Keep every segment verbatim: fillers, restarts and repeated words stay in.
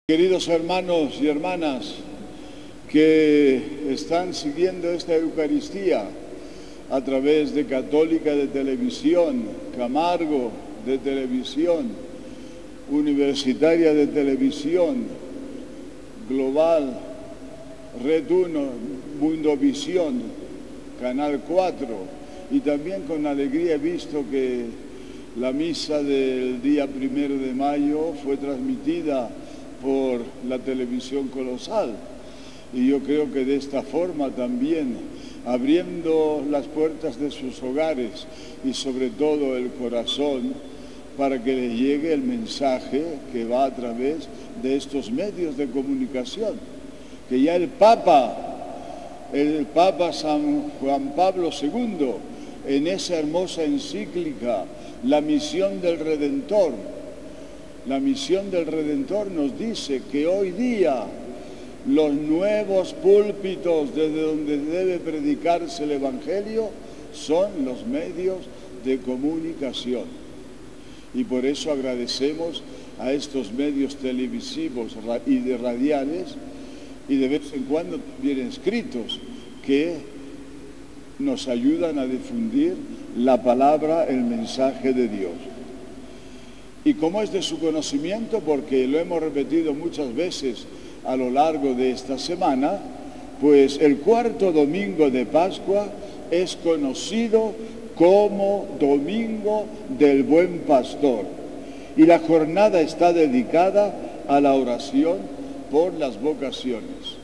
Queridos hermanos y hermanas que están siguiendo esta Eucaristía a través de Católica de Televisión, Camargo de Televisión, Universitaria de Televisión, Global, Red uno, Mundovisión, Canal cuatro, y también con alegría he visto que la misa del día primero de mayo fue transmitida por la televisión colosal, y yo creo que de esta forma también, abriendo las puertas de sus hogares y sobre todo el corazón, para que les llegue el mensaje que va a través de estos medios de comunicación, que ya el Papa, el Papa San Juan Pablo segundo, en esa hermosa encíclica, La misión del Redentor, La misión del Redentor nos dice que hoy día los nuevos púlpitos desde donde debe predicarse el Evangelio son los medios de comunicación. Y por eso agradecemos a estos medios televisivos y de radiales y de vez en cuando también escritos que nos ayudan a difundir la palabra, el mensaje de Dios. Y como es de su conocimiento, porque lo hemos repetido muchas veces a lo largo de esta semana, pues el cuarto domingo de Pascua es conocido como Domingo del Buen Pastor. Y la jornada está dedicada a la oración por las vocaciones.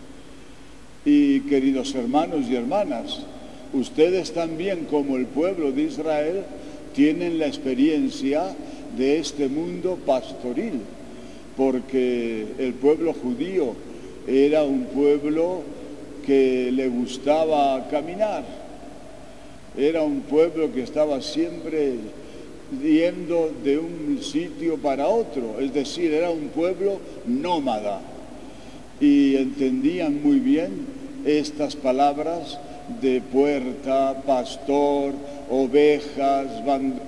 Y queridos hermanos y hermanas, ustedes también, como el pueblo de Israel, tienen la experiencia de este mundo pastoril, porque el pueblo judío era un pueblo que le gustaba caminar, era un pueblo que estaba siempre yendo de un sitio para otro, es decir, era un pueblo nómada, y entendían muy bien estas palabras de puerta, pastor, ovejas, banderos,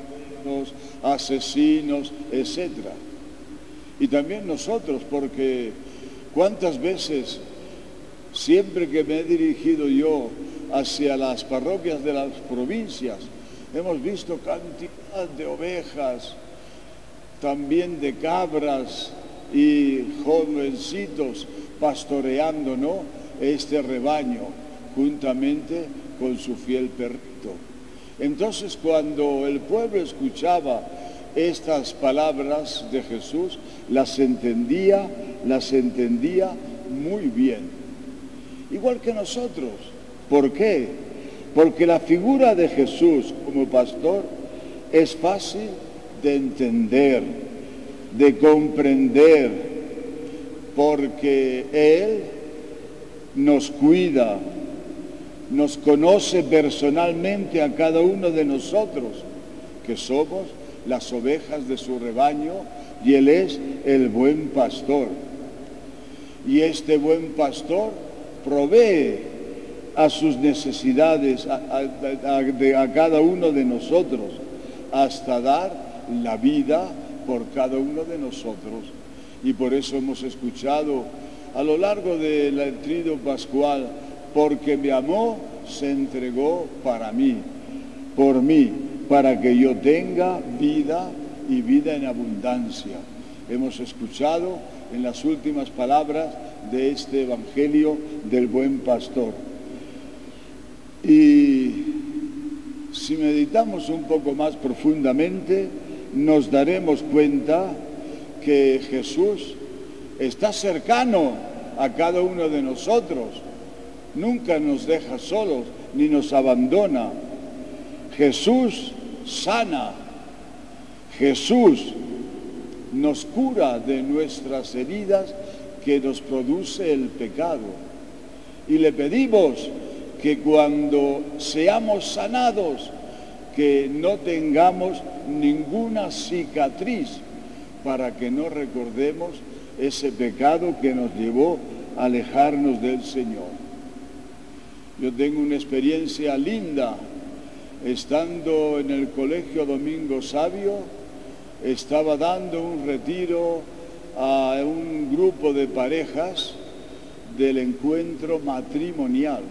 asesinos, etcétera. Y también nosotros, porque cuántas veces, siempre que me he dirigido yo hacia las parroquias de las provincias, hemos visto cantidad de ovejas, también de cabras y jovencitos pastoreando, ¿no?, este rebaño, juntamente con su fiel perrito. Entonces, cuando el pueblo escuchaba estas palabras de Jesús, las entendía, las entendía muy bien. Igual que nosotros. ¿Por qué? Porque la figura de Jesús como pastor es fácil de entender, de comprender, porque Él nos cuida, nos conoce personalmente a cada uno de nosotros, que somos las ovejas de su rebaño, y Él es el buen pastor. Y este buen pastor provee a sus necesidades, a, a, a, a cada uno de nosotros, hasta dar la vida por cada uno de nosotros. Y por eso hemos escuchado a lo largo del trido pascual: porque me amó, se entregó para mí, por mí, para que yo tenga vida y vida en abundancia. Hemos escuchado en las últimas palabras de este Evangelio del Buen Pastor. Y si meditamos un poco más profundamente, nos daremos cuenta que Jesús está cercano a cada uno de nosotros. Nunca nos deja solos ni nos abandona. Jesús sana. Jesús nos cura de nuestras heridas que nos produce el pecado. Y le pedimos que cuando seamos sanados, que no tengamos ninguna cicatriz, para que no recordemos ese pecado que nos llevó a alejarnos del Señor. Yo tengo una experiencia linda, estando en el Colegio Domingo Sabio, estaba dando un retiro a un grupo de parejas del encuentro matrimonial.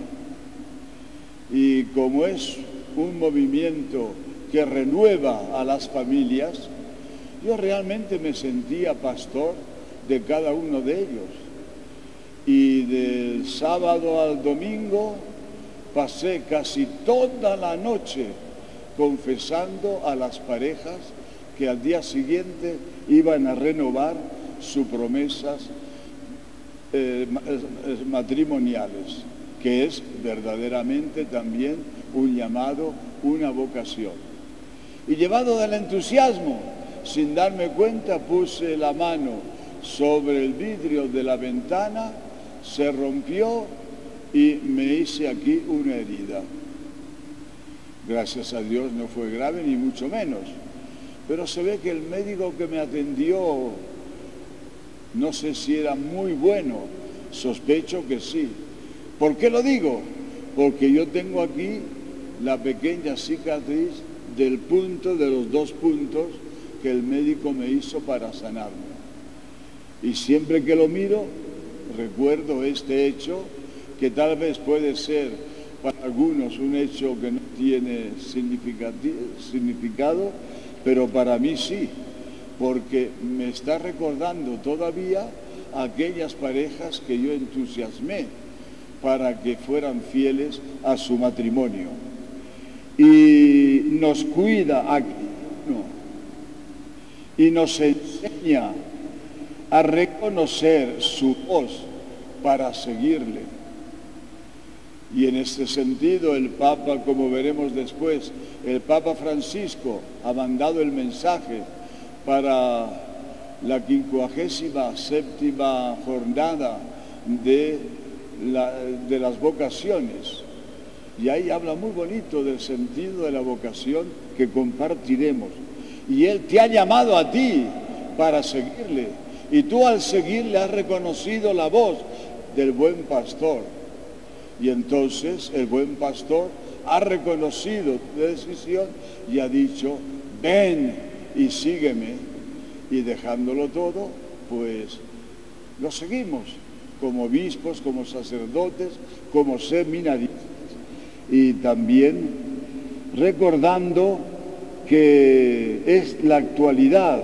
Y como es un movimiento que renueva a las familias, yo realmente me sentía pastor de cada uno de ellos. Y del sábado al domingo pasé casi toda la noche confesando a las parejas que al día siguiente iban a renovar sus promesas eh, matrimoniales, que es verdaderamente también un llamado, una vocación. Y llevado del entusiasmo, sin darme cuenta, puse la mano sobre el vidrio de la ventana, se rompió y me hice aquí una herida. Gracias a Dios no fue grave ni mucho menos, pero se ve que el médico que me atendió, no sé si era muy bueno, sospecho que sí. ¿Por qué lo digo? Porque yo tengo aquí la pequeña cicatriz del punto, de los dos puntos que el médico me hizo para sanarme. Y siempre que lo miro, recuerdo este hecho, que tal vez puede ser para algunos un hecho que no tiene significado, pero para mí sí, porque me está recordando todavía a aquellas parejas que yo entusiasmé para que fueran fieles a su matrimonio. Y nos cuida aquí, no, y nos enseña a reconocer su voz para seguirle. Y en este sentido el Papa, como veremos después, el Papa Francisco ha mandado el mensaje para la quincuagésima séptima jornada de, la, de las vocaciones. Y ahí habla muy bonito del sentido de la vocación que compartiremos. Y Él te ha llamado a ti para seguirle. Y tú al seguirle has reconocido la voz del buen pastor. Y entonces el buen pastor ha reconocido tu decisión y ha dicho, ven y sígueme. Y dejándolo todo, pues lo seguimos como obispos, como sacerdotes, como seminaristas. Y también recordando que es la actualidad,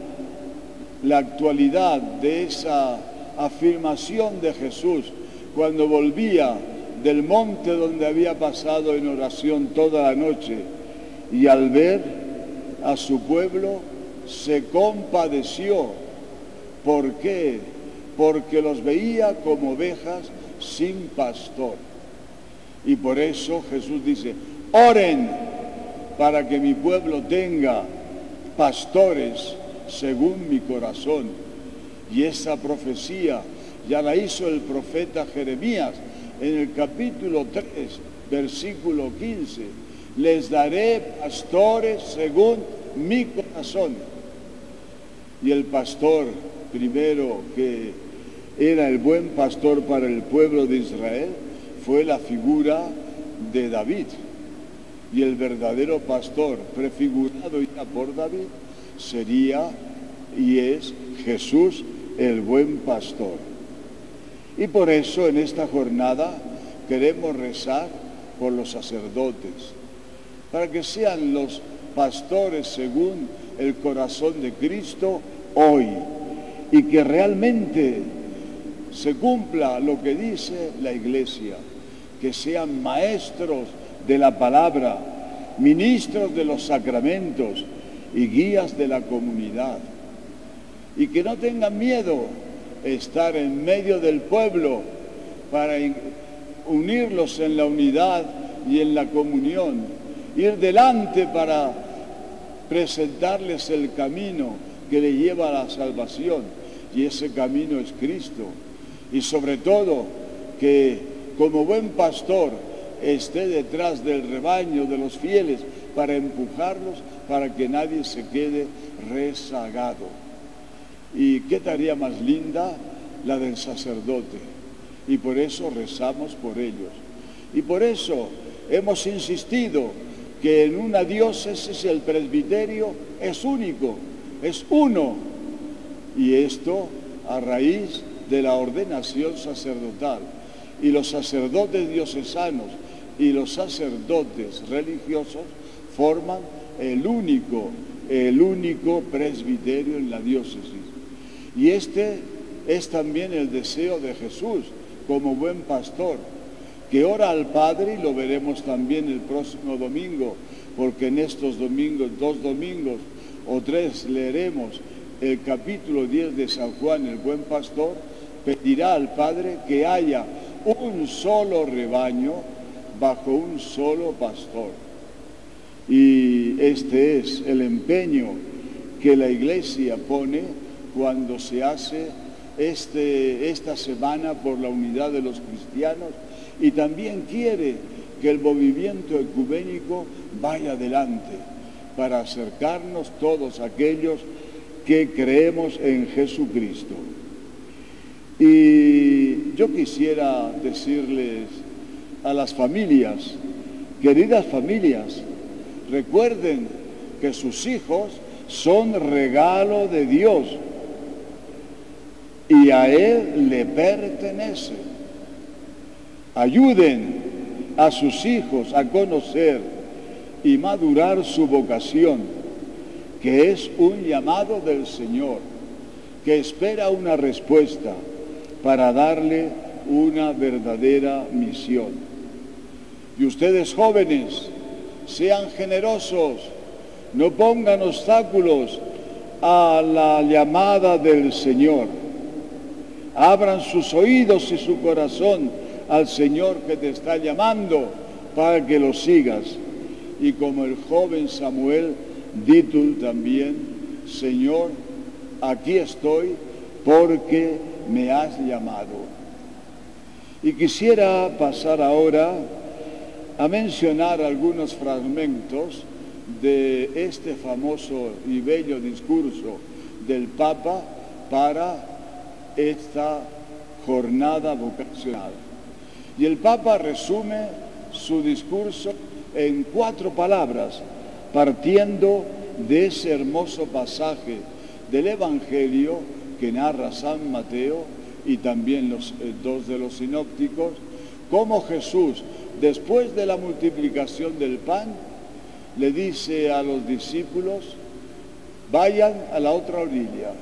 la actualidad de esa afirmación de Jesús cuando volvía del monte donde había pasado en oración toda la noche y al ver a su pueblo se compadeció. ¿Por qué? Porque los veía como ovejas sin pastor. Y por eso Jesús dice, oren para que mi pueblo tenga pastores según mi corazón. Y esa profecía ya la hizo el profeta Jeremías en el capítulo tres, versículo quince. Les daré pastores según mi corazón. Y el pastor primero que era el buen pastor para el pueblo de Israel fue la figura de David. Y el verdadero pastor prefigurado ya por David sería y es Jesús, el buen pastor. Y por eso en esta jornada queremos rezar por los sacerdotes, para que sean los pastores según el corazón de Cristo hoy, y que realmente se cumpla lo que dice la Iglesia, que sean maestros de la palabra, ministros de los sacramentos y guías de la comunidad, y que no tengan miedo estar en medio del pueblo para unirlos en la unidad y en la comunión, ir delante para presentarles el camino que le lleva a la salvación, y ese camino es Cristo. Y sobre todo que como buen pastor esté detrás del rebaño de los fieles para empujarlos, para que nadie se quede rezagado. Y qué tarea más linda la del sacerdote, y por eso rezamos por ellos. Y por eso hemos insistido que en una diócesis el presbiterio es único, es uno, y esto a raíz de la ordenación sacerdotal. Y los sacerdotes diocesanos y los sacerdotes religiosos forman el único, el único presbiterio en la diócesis. Y este es también el deseo de Jesús como buen pastor, que ora al Padre, y lo veremos también el próximo domingo, porque en estos domingos, dos domingos o tres, leeremos el capítulo diez de San Juan, el buen pastor, pedirá al Padre que haya un solo rebaño bajo un solo pastor. Y este es el empeño que la Iglesia pone cuando se hace este, esta semana por la unidad de los cristianos, y también quiere que el movimiento ecuménico vaya adelante para acercarnos todos aquellos que creemos en Jesucristo. Y yo quisiera decirles a las familias, queridas familias, recuerden que sus hijos son regalo de Dios y a Él le pertenece. Ayuden a sus hijos a conocer y madurar su vocación, que es un llamado del Señor, que espera una respuesta para darle una verdadera misión. Y ustedes, jóvenes, sean generosos, no pongan obstáculos a la llamada del Señor. Abran sus oídos y su corazón al Señor que te está llamando para que lo sigas. Y como el joven Samuel, di tú también: Señor, aquí estoy porque me has llamado. Y quisiera pasar ahora a mencionar algunos fragmentos de este famoso y bello discurso del Papa para esta jornada vocacional. Y el Papa resume su discurso en cuatro palabras, partiendo de ese hermoso pasaje del Evangelio que narra San Mateo y también los eh, dos de los sinópticos, cómo Jesús, después de la multiplicación del pan, le dice a los discípulos: vayan a la otra orilla,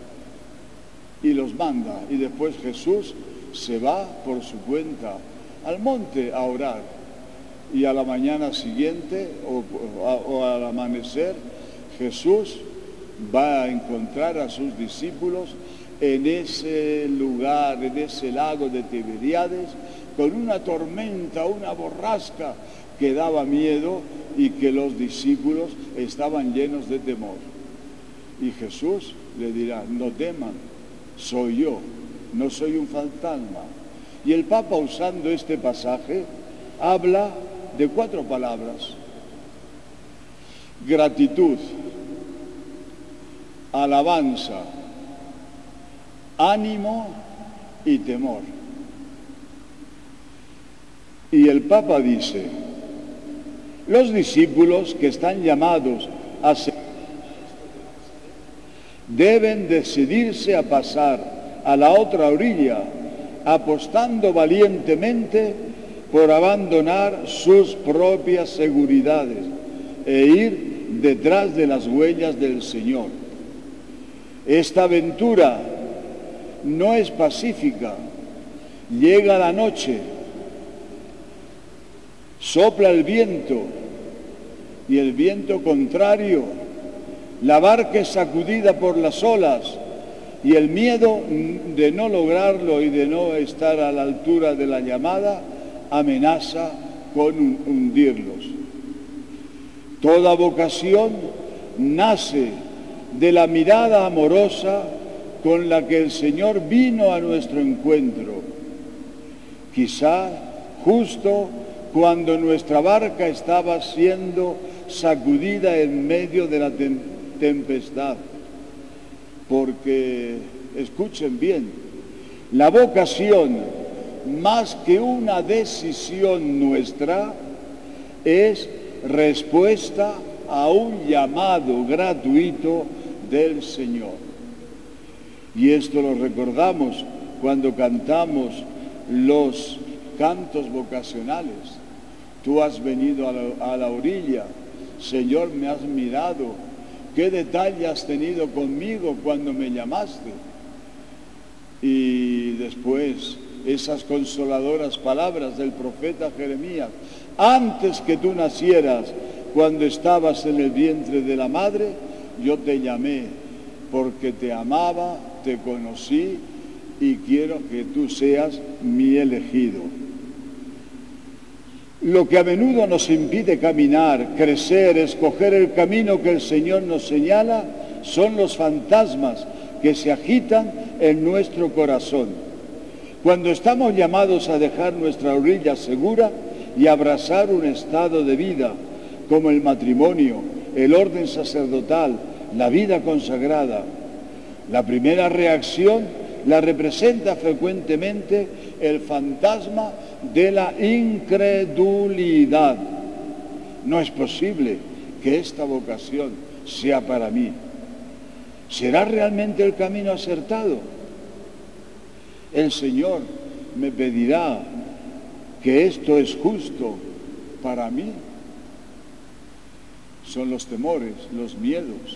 y los manda. Y después Jesús se va por su cuenta al monte a orar, y a la mañana siguiente o, o, o al amanecer Jesús va a encontrar a sus discípulos en ese lugar, en ese lago de Tiberíades, con una tormenta, una borrasca que daba miedo y que los discípulos estaban llenos de temor. Y Jesús le dirá: no teman, soy yo, no soy un fantasma. Y el Papa, usando este pasaje, habla de cuatro palabras: gratitud, alabanza, ánimo y temor. Y el Papa dice: los discípulos que están llamados a ser deben decidirse a pasar a la otra orilla, apostando valientemente por abandonar sus propias seguridades e ir detrás de las huellas del Señor. Esta aventura no es pacífica. Llega la noche, sopla el viento, y el viento contrario, la barca es sacudida por las olas, y el miedo de no lograrlo y de no estar a la altura de la llamada amenaza con hundirlos. Toda vocación nace de la mirada amorosa con la que el Señor vino a nuestro encuentro. Quizá justo cuando nuestra barca estaba siendo sacudida en medio de la tem- tempestad. Porque, escuchen bien, la vocación, más que una decisión nuestra, es respuesta a un llamado gratuito del Señor. Y esto lo recordamos cuando cantamos los cantos vocacionales. Tú has venido a la, a la orilla, Señor, me has mirado. ¿Qué detalle has tenido conmigo cuando me llamaste? Y después esas consoladoras palabras del profeta Jeremías. Antes que tú nacieras, cuando estabas en el vientre de la madre, yo te llamé, porque te amaba, te conocí y quiero que tú seas mi elegido. Lo que a menudo nos impide caminar, crecer, escoger el camino que el Señor nos señala, son los fantasmas que se agitan en nuestro corazón. Cuando estamos llamados a dejar nuestra orilla segura y abrazar un estado de vida como el matrimonio, el orden sacerdotal, la vida consagrada, la primera reacción la representa frecuentemente el fantasma de la incredulidad. No es posible que esta vocación sea para mí. ¿Será realmente el camino acertado? El Señor me pedirá que esto es justo para mí. Son los temores, los miedos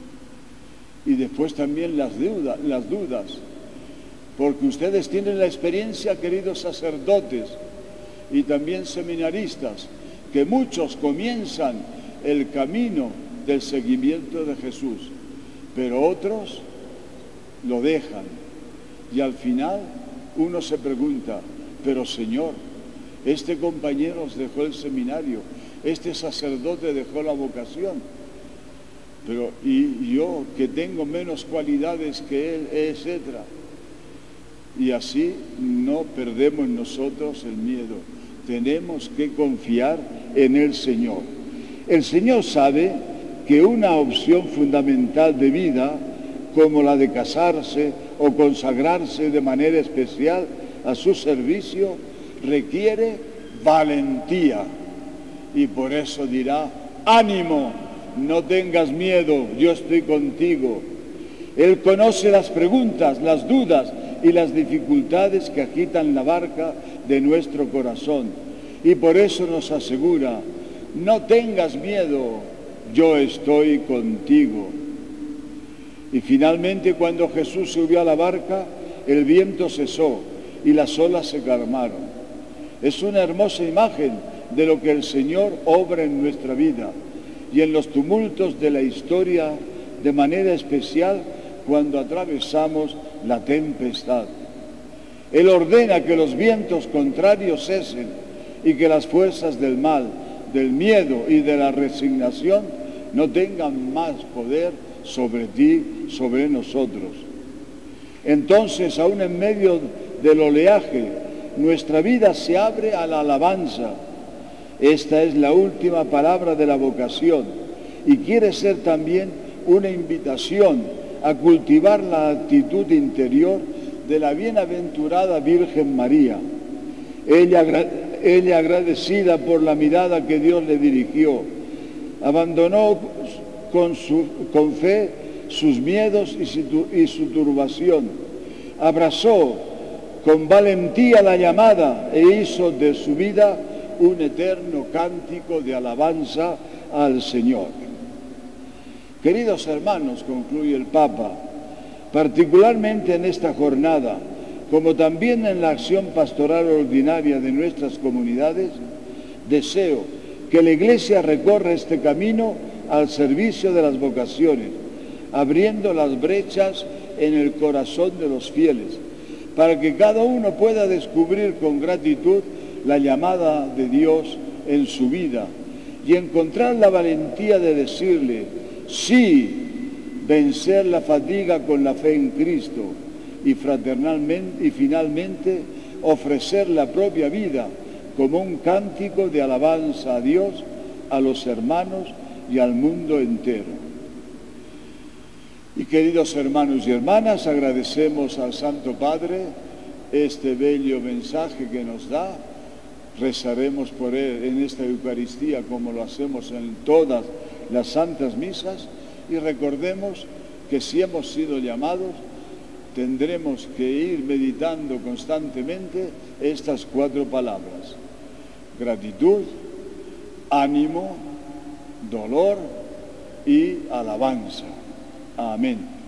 y después también las dudas, las dudas. Porque ustedes tienen la experiencia, queridos sacerdotes y también seminaristas, que muchos comienzan el camino del seguimiento de Jesús, pero otros lo dejan. Y al final uno se pregunta, pero Señor, este compañero dejó el seminario, este sacerdote dejó la vocación, pero y yo que tengo menos cualidades que él, etcétera. Y así no perdemos nosotros el miedo. Tenemos que confiar en el Señor. El Señor sabe que una opción fundamental de vida, como la de casarse o consagrarse de manera especial a su servicio, requiere valentía. Y por eso dirá, ánimo, no tengas miedo, yo estoy contigo. Él conoce las preguntas, las dudas y las dificultades que agitan la barca de nuestro corazón. Y por eso nos asegura, no tengas miedo, yo estoy contigo. Y finalmente, cuando Jesús subió a la barca, el viento cesó y las olas se calmaron. Es una hermosa imagen de lo que el Señor obra en nuestra vida y en los tumultos de la historia, de manera especial cuando atravesamos la tempestad. Él ordena que los vientos contrarios cesen y que las fuerzas del mal, del miedo y de la resignación no tengan más poder sobre ti, sobre nosotros. Entonces, aún en medio del oleaje, nuestra vida se abre a la alabanza. Esta es la última palabra de la vocación y quiere ser también una invitación a cultivar la actitud interior de la bienaventurada Virgen María. Ella, ella agradecida por la mirada que Dios le dirigió, abandonó con, su, con fe sus miedos y su, y su turbación, abrazó con valentía la llamada e hizo de su vida un eterno cántico de alabanza al Señor. Queridos hermanos, concluye el Papa, particularmente en esta jornada, como también en la acción pastoral ordinaria de nuestras comunidades, deseo que la Iglesia recorra este camino al servicio de las vocaciones, abriendo las brechas en el corazón de los fieles, para que cada uno pueda descubrir con gratitud la llamada de Dios en su vida y encontrar la valentía de decirle sí, vencer la fatiga con la fe en Cristo y fraternalmente y finalmente ofrecer la propia vida como un cántico de alabanza a Dios, a los hermanos y al mundo entero. Y queridos hermanos y hermanas, agradecemos al Santo Padre este bello mensaje que nos da. Rezaremos por él en esta Eucaristía como lo hacemos en todas las santas misas y recordemos que si hemos sido llamados tendremos que ir meditando constantemente estas cuatro palabras: gratitud, ánimo, dolor y alabanza. Amén.